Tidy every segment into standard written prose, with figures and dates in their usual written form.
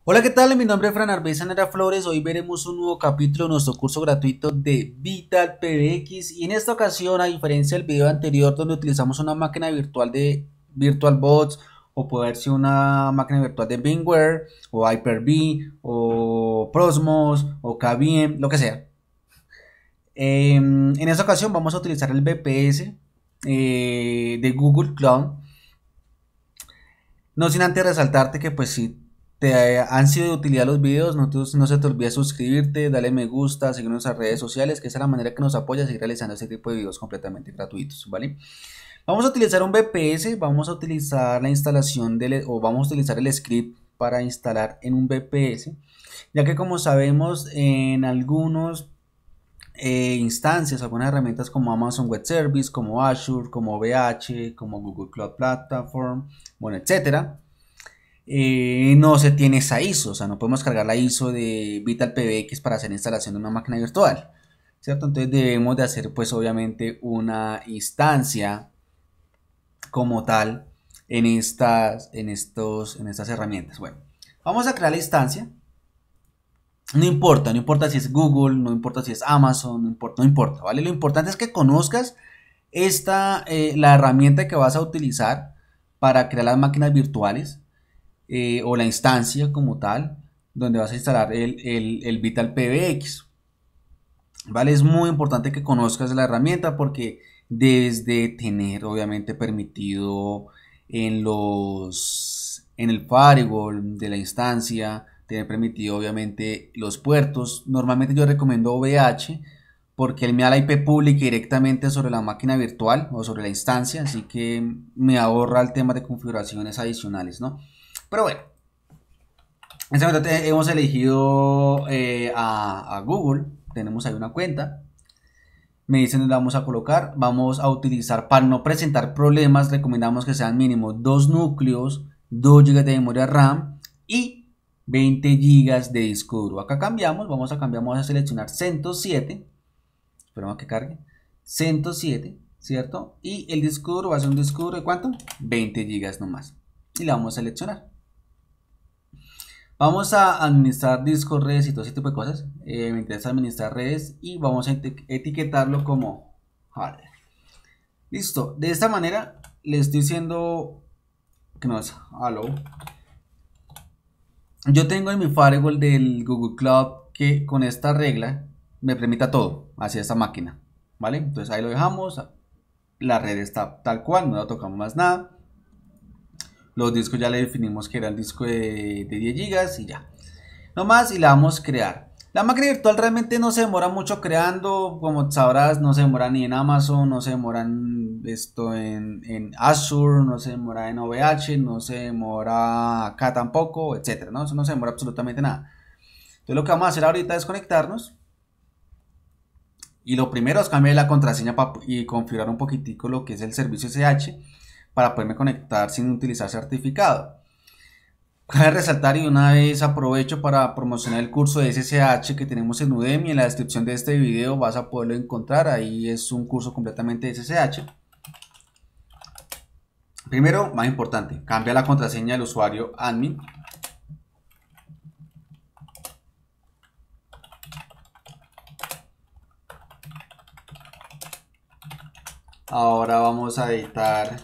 Hola, ¿qué tal? Mi nombre es Fran Arbey Sanera Flores. Hoy veremos un nuevo capítulo de nuestro curso gratuito de Vital PBX y en esta ocasión, a diferencia del video anterior donde utilizamos una máquina virtual de VirtualBox o puede ser una máquina virtual de VMware o Hyper-V o Prosmos o KVM, lo que sea. En esta ocasión vamos a utilizar el VPS de Google Cloud. No sin antes resaltarte que pues si te han sido de utilidad los videos, no se te olvide suscribirte, darle me gusta, seguir nuestras redes sociales, que esa es la manera que nos apoya a seguir realizando este tipo de videos completamente gratuitos, ¿vale? Vamos a utilizar un VPS, vamos a utilizar la instalación o vamos a utilizar el script para instalar en un VPS, ya que como sabemos en algunos instancias, algunas herramientas como Amazon Web Service, como Azure, como OVH, como Google Cloud Platform, bueno, etcétera, no se tiene esa ISO, o sea, no podemos cargar la ISO de Vital PBX para hacer instalación de una máquina virtual, ¿cierto? Entonces debemos de hacer pues obviamente una instancia como tal en estas herramientas. Bueno, vamos a crear la instancia. No importa, no importa si es Google, no importa si es Amazon, no importa, ¿vale? Lo importante es que conozcas la herramienta que vas a utilizar para crear las máquinas virtuales o la instancia como tal, donde vas a instalar el Vital PBX. ¿Vale? Es muy importante que conozcas la herramienta porque debes de tener obviamente permitido en el firewall de la instancia, tener permitido obviamente los puertos. Normalmente yo recomiendo OVH porque él me da la IP pública directamente sobre la máquina virtual o sobre la instancia, así que me ahorra el tema de configuraciones adicionales, ¿no? Pero bueno, en este momento hemos elegido a Google, tenemos ahí una cuenta. Me dicen dónde vamos a colocar. Vamos a utilizar, para no presentar problemas, recomendamos que sean mínimo 2 núcleos, 2 GB de memoria RAM y 20 GB de disco duro. Acá cambiamos, vamos a seleccionar 107. Esperamos a que cargue. 107, ¿cierto? Y el disco duro va a ser un disco duro de ¿cuánto? 20 GB nomás. Y la vamos a seleccionar. Vamos a administrar discos, redes y todo ese tipo de cosas. Me interesa administrar redes y vamos a etiquetarlo como hardware. Listo. De esta manera le estoy diciendo que no es hello. Yo tengo en mi firewall del Google Cloud que con esta regla me permita todo hacia esta máquina. ¿Vale? Entonces ahí lo dejamos. La red está tal cual, no la tocamos más nada. Los discos ya le definimos que era el disco de 10 GB y ya. No más y la vamos a crear. La máquina virtual realmente no se demora mucho creando, como sabrás, no se demora ni en Amazon, no se demora en Azure, no se demora en OVH, no se demora acá tampoco, etcétera, ¿no? Eso no se demora absolutamente nada. Entonces lo que vamos a hacer ahorita es conectarnos y lo primero es cambiar la contraseña y configurar un poquitico lo que es el servicio SSH para poderme conectar sin utilizar certificado. Cabe resaltar y una vez aprovecho para promocionar el curso de SSH que tenemos en Udemy. En la descripción de este video vas a poderlo encontrar. Ahí es un curso completamente de SSH. Primero, más importante, cambia la contraseña del usuario admin. Ahora vamos a editar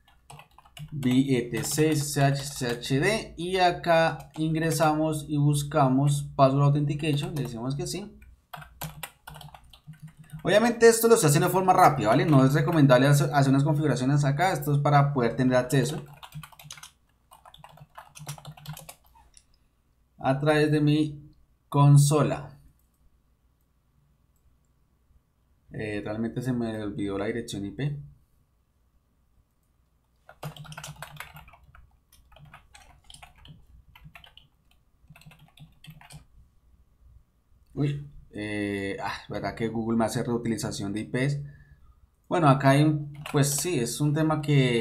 etc sshd y acá ingresamos y buscamos password authentication, le decimos que sí. Obviamente esto lo estoy haciendo de forma rápida, ¿vale? No es recomendable hacer unas configuraciones acá, esto es para poder tener acceso a través de mi consola. Realmente se me olvidó la dirección IP. Uy, verdad que Google me hace reutilización de IPs. Bueno, acá hay pues sí, es un tema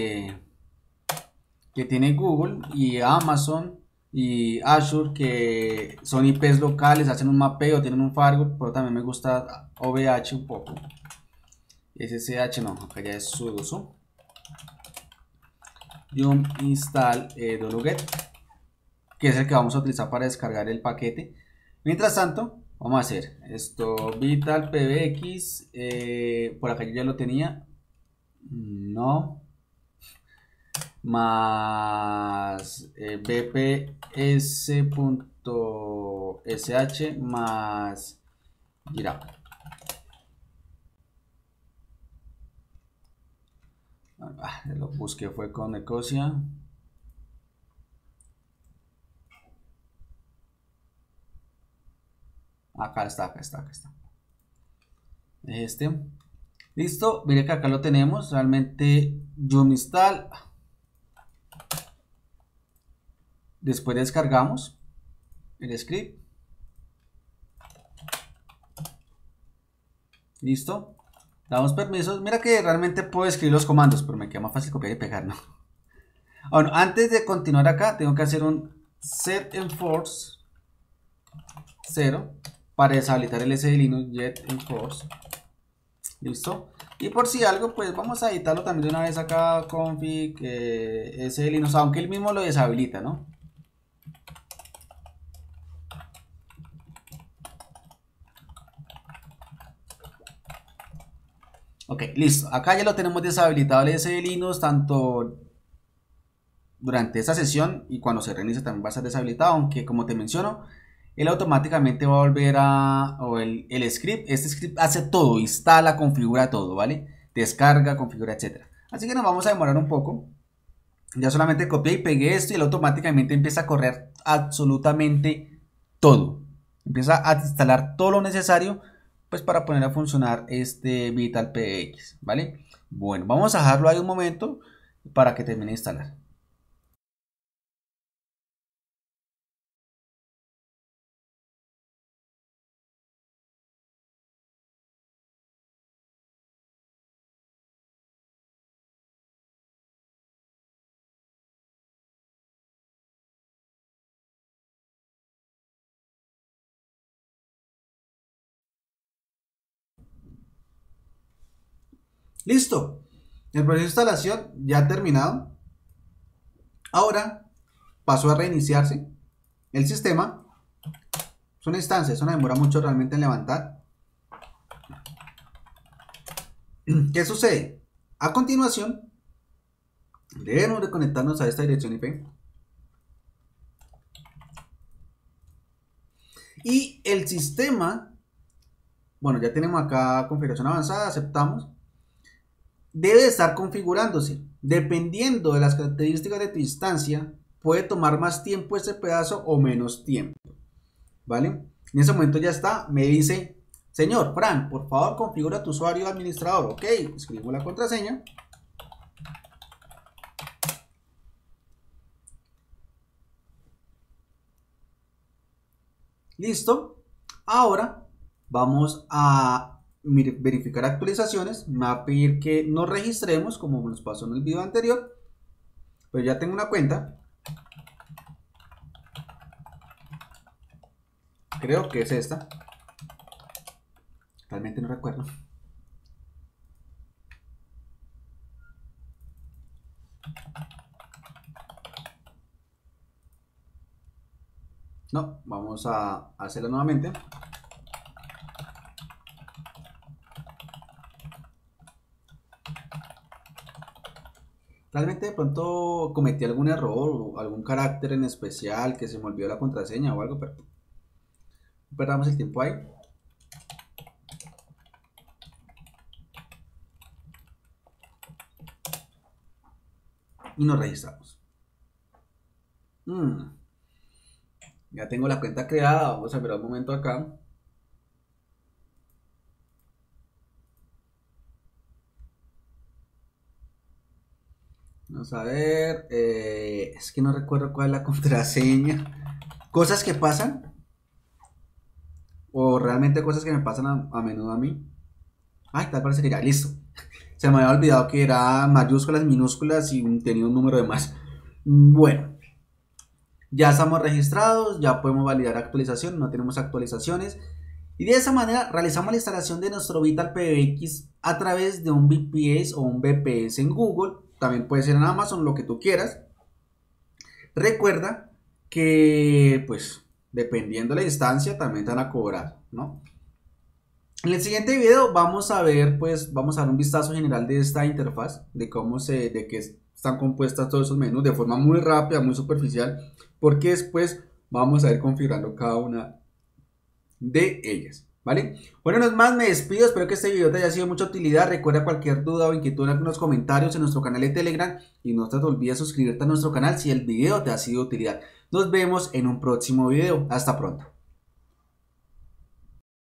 que tiene Google y Amazon y Azure, que son IPs locales, hacen un mapeo, tienen un firewall, pero también me gusta OVH un poco. SSH no, acá ya es sudo yum install wget que es el que vamos a utilizar para descargar el paquete. Mientras tanto, vamos a hacer esto, Vital PBX, por acá yo ya lo tenía, no, más bps.sh más Jira. Lo busqué fue con Ecosia. Acá está. Listo, mire que acá lo tenemos. Realmente Yumistal. Después descargamos el script. Listo. Damos permisos. Mira que realmente puedo escribir los comandos, pero me queda más fácil copiar y pegar, ¿no? Bueno, antes de continuar acá, tengo que hacer un set enforce 0 para deshabilitar el SD Linux Jet Enforce. Listo. Y por si algo, pues vamos a editarlo también de una vez acá, config SD Linux, aunque él mismo lo deshabilita, ¿no? Ok, listo. Acá ya lo tenemos deshabilitado el SD Linux, tanto durante esta sesión y cuando se reinicie también va a estar deshabilitado, aunque como te menciono, él automáticamente va a volver a, o el script, este script hace todo, instala, configura todo, ¿vale? Descarga, configura, etcétera. Así que nos vamos a demorar un poco. Ya solamente copié y pegué esto y él automáticamente empieza a correr absolutamente todo. Empieza a instalar todo lo necesario pues para poner a funcionar este Vital PX, ¿vale? Bueno, vamos a dejarlo ahí un momento para que termine de instalar. Listo, el proceso de instalación ya ha terminado. Ahora pasó a reiniciarse el sistema. Es una instancia, eso no demora mucho realmente en levantar. ¿Qué sucede? A continuación, debemos de conectarnos a esta dirección IP. Y el sistema, bueno, ya tenemos acá configuración avanzada, aceptamos. Debe estar configurándose. Dependiendo de las características de tu instancia, puede tomar más tiempo ese pedazo o menos tiempo. ¿Vale? En ese momento ya está, me dice, señor Fran, por favor configura tu usuario administrador. Ok, escribimos la contraseña. Listo. Ahora vamos a verificar actualizaciones. Me va a pedir que nos registremos como nos pasó en el video anterior. Pero ya tengo una cuenta. Creo que es esta. Realmente no recuerdo. No, vamos a hacerla nuevamente. Realmente de pronto cometí algún error o algún carácter en especial que se me olvidó la contraseña o algo, pero perdamos el tiempo ahí. Y nos registramos. Ya tengo la cuenta creada, vamos a ver un momento acá. Vamos a ver, es que no recuerdo cuál es la contraseña. Cosas que pasan, o realmente cosas que me pasan a menudo a mí. Ay, tal parece que ya, listo. Se me había olvidado que era mayúsculas, minúsculas y tenía un número de más. Bueno, ya estamos registrados, ya podemos validar actualización, no tenemos actualizaciones. Y de esa manera realizamos la instalación de nuestro Vital PBX a través de un VPS o un VPS en Google. También puede ser en Amazon, lo que tú quieras. Recuerda que pues dependiendo de la instancia también te van a cobrar, ¿no? En el siguiente video vamos a ver, pues, vamos a dar un vistazo general de esta interfaz, de qué están compuestas todos esos menús de forma muy rápida, muy superficial, porque después vamos a ir configurando cada una de ellas, ¿vale? Bueno, no es más, me despido, espero que este video te haya sido de mucha utilidad. Recuerda cualquier duda o inquietud en los comentarios en nuestro canal de Telegram y no te olvides suscribirte a nuestro canal si el video te ha sido de utilidad. Nos vemos en un próximo video, hasta pronto.